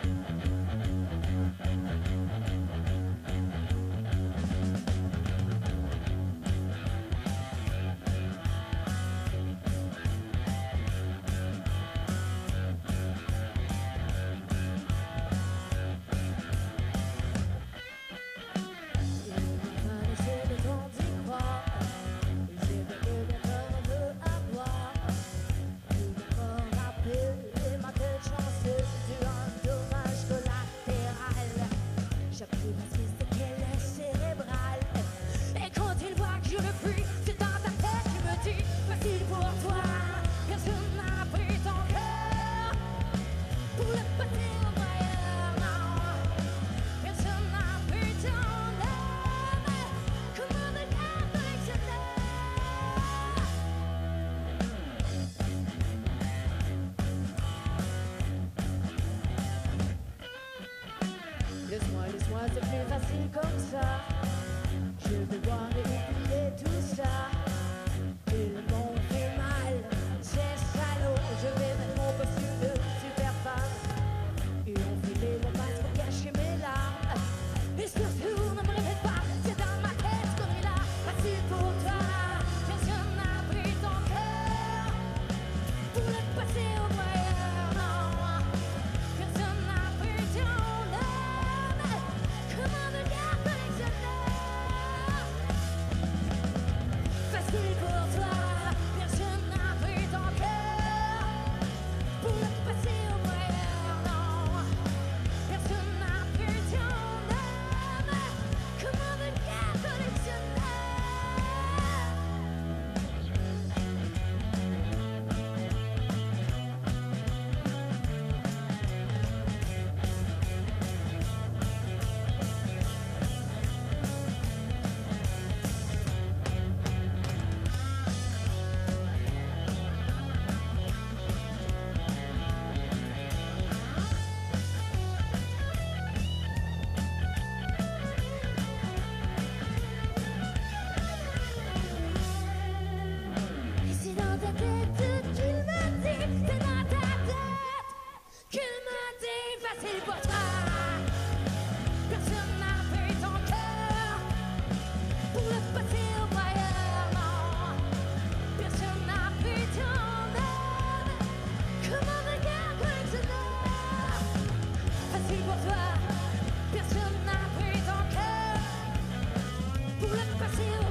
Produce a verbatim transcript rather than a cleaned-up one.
Laisse-moi, laisse-moi, c'est plus facile comme ça. Je vais boire et oublier tout ça. Ils m'ont fait mal, c'est salaud. Je vais mettre mon costume de super fan et enfiler mon masque pour cacher mes larmes. Et surtout, ne me répète pas, c'est dans ma tête qu'on est là. Facile pour toi, personne n'a pris ton cœur pour le passer au noyeur, non. Personne n'a pris ton âme comme un regard collectionneur. Facile pour toi, personne n'a pris ton cœur pour le passer au noyeur, non. Personne n'a pris ton âme comme un regard collectionneur. Et c'est dans ta tête qu'il m'a dit, c'est dans ta tête qu'il m'a dit, facile pour toi. Personne n'a pris ton cœur pour le passer au noyeur, non. Personne n'a pris ton âme comme un regard collectionneur. Facile pour toi, personne n'a pris ton cœur pour le passer au